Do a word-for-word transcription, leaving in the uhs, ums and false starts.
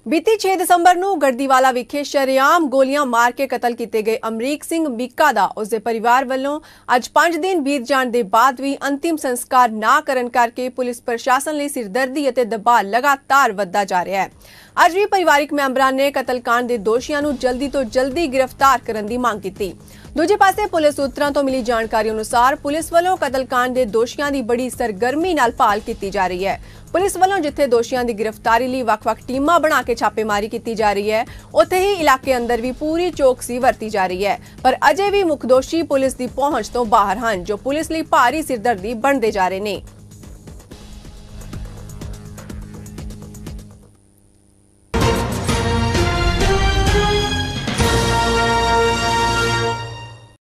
बीती छे दसंबर ਨੂੰ ਗੜਦੀਵਾਲਾ ਵਿਖੇ ਸ਼ਰੇਆਮ ਗੋਲੀਆਂ ਮਾਰ ਕੇ ਕਤਲ ਕੀਤੇ ਗਏ ਅਮਰੀਕ ਸਿੰਘ ਮੀਕਾ ਦਾ ਉਸਦੇ ਪਰਿਵਾਰ ਵੱਲੋਂ ਅੱਜ ਪੰਜ ਦਿਨ ਬੀਤ ਜਾਣ ਦੇ ਬਾਅਦ ਵੀ ਅੰਤਿਮ ਸੰਸਕਾਰ ਨਾ ਕਰਨ ਕਰਕੇ ਪੁਲਿਸ ਪ੍ਰਸ਼ਾਸਨ ਲਈ ਸਿਰਦਰਦੀ ਅਤੇ ਦਬਾਅ ਲਗਾਤਾਰ ਵੱਧਦਾ ਜਾ ਰਿਹਾ ਹੈ। ਅੱਜ ਵੀ ਪਰਿਵਾਰਿਕ ਮੈਂਬਰਾਂ ਨੇ ਕਤਲकांड ਦੇ ਦੋਸ਼ੀਆਂ ਨੂੰ ਜਲਦੀ ਤੋਂ ਜਲਦੀ ਗ੍ਰਿਫਤਾਰ ਕਰਨ ਦੀ ਮੰਗ ਕੀਤੀ। दूजे पासे पुलिस सूत्रों तो मिली जानकारी अनुसार पुलिस वालों कतलकांड के दोषियों की बड़ी सरगर्मी नाल भाल की जा रही है। पुलिस वालों जिथे दोषियों की गिरफ्तारी लिए वख-वख टीमां बना के छापेमारी की जा रही है, उत्थे ही इलाके अंदर भी पूरी चौकसी वरती जा रही है, पर अजे भी मुख दोषी पुलिस की पहुंच तो बाहर हैं, जो पुलिस लिए भारी सिरदर्दी बनते जा रहे हैं।